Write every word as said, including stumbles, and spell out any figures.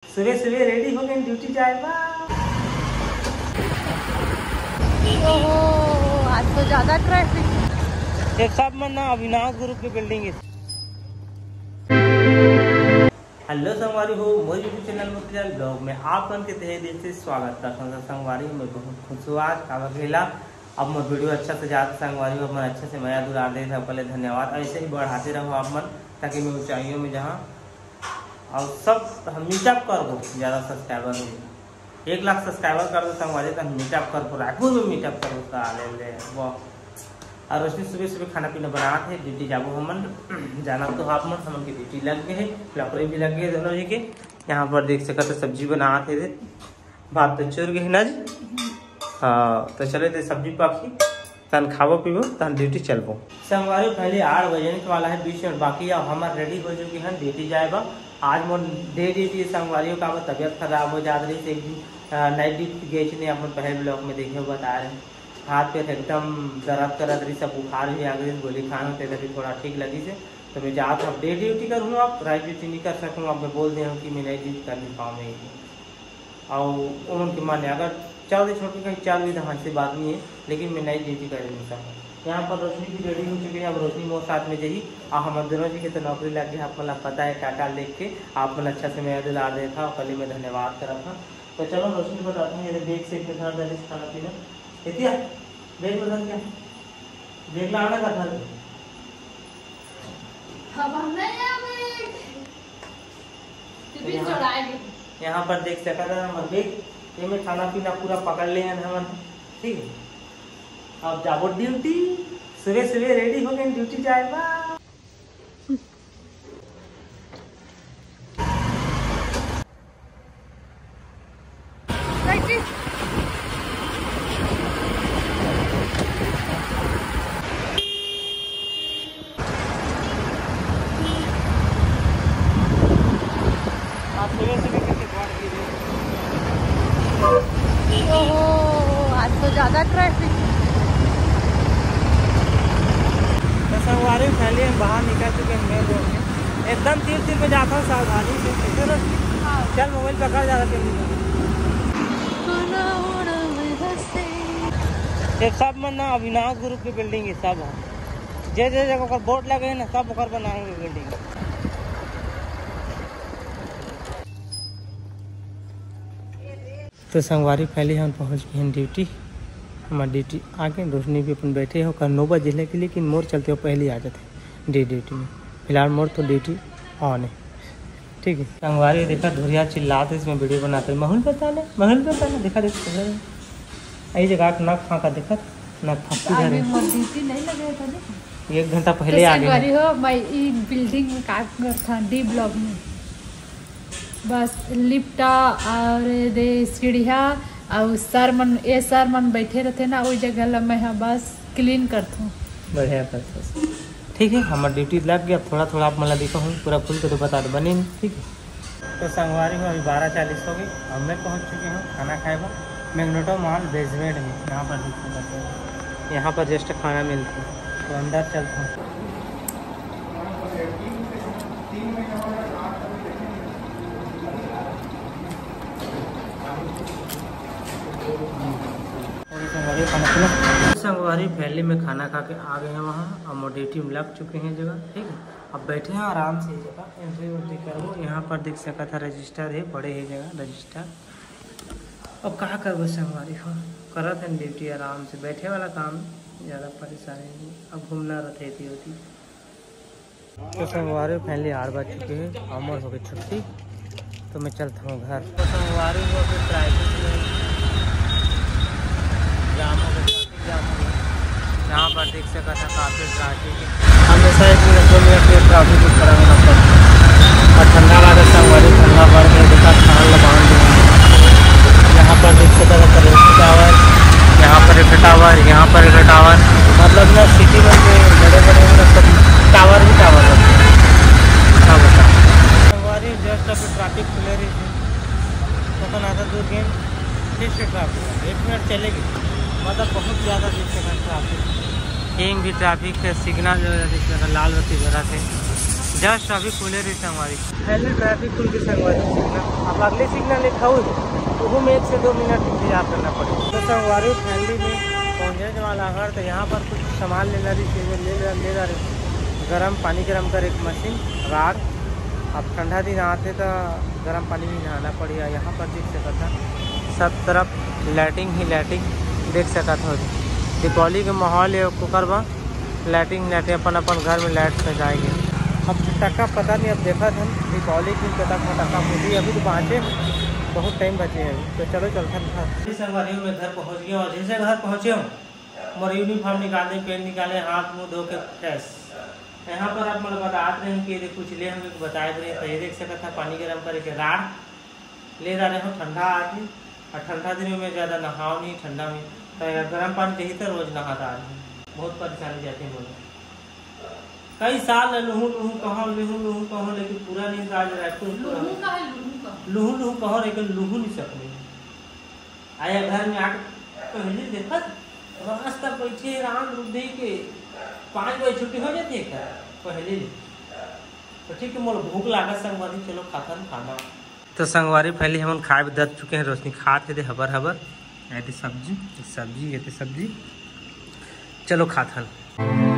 सुबह सुबह रेडी हो गए, ड्यूटी जाएगा। ओहो, आज तो ज्यादा ट्रैफिक। एक सब मन ना अविनाश ग्रुप की बिल्डिंग है। हेलो संगवारी हो, मोर यूट्यूब चैनल में ब्लॉग में आप मन के तहे दिल से स्वागत करता हूं। संगवारी मैं बहुत खुश हुआ कावा खेला। अब मोर वीडियो अच्छा से जाता संगवारी हो, मन अच्छे से मया दुला दे सबके लिए धन्यवाद। ऐसे ही बढ़ाते रहो आप मन, ताकि मैं ऊंचाइयों में जहाँ और सब हम मीटअप कर दो। ज़्यादा सब्सक्राइबर हो, एक लाख सब्सक्राइबर कर दो संगवारी, तो हम मीटअप कर दो, रायपुर में मीटअप करो का ले ले वो। और रोशनी सुबह सुबह खाना पीना बना थे, ड्यूटी जाबो हमन जाना तो आप मन हमन की ड्यूटी लग गए है, लकड़ी भी लग गए दोनों जी के। यहाँ पर देख सकते सब्जी बना थे, भात तो चुर गए ना जी। हाँ तो चले थे सब्जी पाकी तन खाबो पीबो तन ड्यूटी चलबो। संगवारी पहले आठ बजे वाला है, बीस मिनट बाकी है। हमार रेडी हो चुकी है, ड्यूटी जाएगा। आज मोर डे ड्यूटी संगवारियों का तबियत खराब हो जाती रही, एक दिन नाइट ड्यूटी गए थे अपन पहले ब्लॉग में देखे बता रहे हैं। हाथ पे एकदम दर्द करत रही, सब बुखार भी आ गई, गोली खाना होते तभी थोड़ा ठीक लगी से। तो मैं जाता हूँ डे ड्यूटी करूँ, आप राइट ड्यूटी नहीं कर सकूँ। अब मैं बोल दे हूँ कि मैं नाइट ड्यूटी कर नहीं पाऊँगी। और उनके माने अगर चल दे छोटी कहीं चल भी तो से बात नहीं है, लेकिन मैं नाइट ड्यूटी कर नहीं सकूँ। यहाँ पर रोशनी भी रेडी हो चुकी है। अब रोशनी मोर साथ में जही और हम दोनों जी के तो नौकरी लग गई। आपको पता है टाटा लेख के आप मन अच्छा से मैं दिला दे था, कल मैं धन्यवाद करा था। तो चलो रोशनी बताते हैं, ये देख से खाना पीना इतिया देख बदल क्या देख ला का था। यहाँ पर देख सका था हम देख ये में खाना पीना पूरा पकड़ ले हम, ठीक है। अब जाबो ड्यूटी, सुबह सुबह रेडी हो गए, ड्यूटी जाएगा। ओहो, आज तो ज्यादा ट्रैफिक। तो संगवारी पहले हम बाहर निकल चुके हैं मेन रोड में, एकदम तीर तीर में जाता हूँ सावधानी से। हाँ। चल मोबाइल पकड़ जा रहा है। सब मन ना अविनाश ग्रुप की बिल्डिंग है, सब है जे जे जगह पर बोर्ड लगे है ना, सब ओकर बनाएंगे बिल्डिंग। तो संगवारी पहले हम पहुंच गए हैं ड्यूटी। हमारी ड्यूटी आगे रोशनी भी अपन बैठे हो, कल नौ बजे लेके, लेकिन मोर चलते हो पहले आ जाते डे ड्यूटी में। फिलहाल मोर तो ड्यूटी ऑन है, ठीक है। संगवारी देखा धुरिया चिल्लाते इसमें वीडियो बनाते, महल बता ले महल बता ले देखा देख यही जगह नख फाँका देखा नख फाँकी एक घंटा पहले आ गए हो। मैं बिल्डिंग में काम करता डी ब्लॉक में, बस लिफ्ट और दे सीढ़िया और सर मन ये सर मन बैठे रहते ना, वही जगह ला मैं बस क्लीन करता हूँ। बढ़िया करता, ठीक है। हमारा ड्यूटी लग गया। थोड़ा थोड़ा आप मतलब देखो हूँ, पूरा फुल तो बता दो बनी नहीं, ठीक है। तो संगवारी में अभी बारह चालीस हो गई, अब मैं पहुँच चुके हूँ खाना खाएगा मैग्नेटो मॉल बेसमेंट में। यहाँ पर देख सकते हैं, यहाँ पर जस्ट खाना मिलता है, तो अंदर चलता हूँ। संगवारी पहले में खाना खा के आ गए हैं वहाँ, अब ड्यूटी में लग चुके हैं जगह, ठीक है। अब बैठे हैं आराम से जगह एंट्री वेंट्री करो। यहाँ पर देख सका था रजिस्टर है, बड़े है जगह रजिस्टर। अब कहा करो संगवारी हो करा था ड्यूटी आराम से, बैठे वाला काम, ज़्यादा परेशानी नहीं। अब घूमना रहती थी होती। तो संगवारी पहले आठ बज चुके हैं, अमर हो गई छुट्टी, तो मैं चलता हूँ घर। तो संगवारी को फिर ट्रैफिक में जाम हो गया, ट्रैफिक जाम हो गया। यहाँ पर देख सका था काफ़ी ट्रैफिक है, हमेशा एक मिनट दो मिनट के ट्रैफिक को खड़ा होना पड़ता है। और ठंडा लगा संगवारी, ठंडा बढ़ गया, देखा खान लबान दिया। यहाँ पर देख सकता था करेंसी टावर, यहाँ पर एक टावर, यहाँ पर एक टावर, मतलब ना सिटी में बड़े बड़े सब टावर ही टावर रहते हैं। हाँ बता संगवारी जस्ट अभी ट्रैफिक खुले रही थी, तो आधा दूर गए फिर से ट्रैफिक एक मिनट चलेगी, मतलब बहुत ज़्यादा देख सकता ट्रैफिक। कहीं भी ट्रैफिक है, सिग्नल जो है लाल बत्ती जरा से जस्ट अभी खुले रही संगवारी पहले ट्रैफिक खुल के संगवारी सिग्नल अब अगले सिग्नल लिखा हुई वो में एक से दो मिनट इंतजार करना पड़ेगा। तो संगवारी फैमिली में पहुँचने वाला घर तो यहाँ पर कुछ सामान लेना रही ले ले ले रही गर्म पानी गर्म कर एक मशीन राड़। अब ठंडा दिन आते तो गर्म पानी में नहाना पड़ेगा। यहाँ पर देख सकता था सब तरफ लाइटिंग ही लाइटिंग देख सकता हो। दीपावली के माहौल है कुकर बा लाइटिंग लाइटिंग अपन अपन घर में लाइट सजाएंगे। अब पटाखा पता नहीं अब देखा था दीपावली की पता पटाखा फूटी अभी तो बाँचे बहुत टाइम बचे हैं तो चलो चलता था। संगवारी में घर पहुँच गया और जैसे घर पहुँचे हूँ मोर यूनिफॉर्म निकाले पेन निकाले हाथ मुँह धो के फ्रेश। यहाँ पर आप मतलब बता रहे हैं कि कुछ ले हम बताए रहे तो ये देख सकता था पानी गर्म करके राड़ ले जा रहे हो ठंडा आदमी और ठंडा दिन में ज़्यादा नहाओ नहीं ठंडा में तो गर्म पानी चाहिए तो रोज़ नहाता आदमी बहुत परेशानी जाती है बोलो। कई साल लूहू लूहू कहो लूहू लूहू कहो लेकिन पूरा नहीं आज रायपुर लूहू लूहू कहो लेकिन लूहू नहीं सकते। आया घर में आके पहले देखा रास्ता बैठे राम रुद्धि के पाँच बजे छुट्टी हो जाती है क्या पहले तो ठीक है मोर भूख लगा संगवारी चलो खाता खाना। तो संगवारी पहले हम खाए भी दे चुके हैं रोशनी खाते थे हबर हबर ऐसी सब्जी सब्जी ये सब्जी चलो खाता।